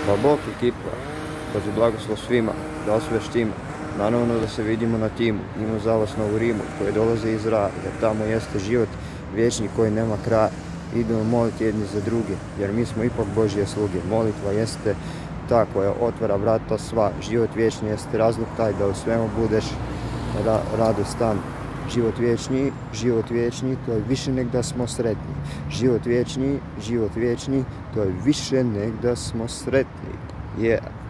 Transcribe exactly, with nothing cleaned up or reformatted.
Pa Bog ekipa, Bože blagoslov svima, da sve štima. Naravno da se vidimo na timu, njima zalasno u Rimu, koji dolaze iz raja, jer tamo jeste život vječni koji nema kraja. Idemo moliti jedni za druge, jer mi smo ipak Božje sluge. Molitva jeste ta koja otvara vrata sva. Život vječni jeste razlog taj da u svemu budeš ra radostan. Život vječni, život vječni, to je više nek da smo sretni. Život vječni, život vječni, to je više nek da smo sretni. Yeah.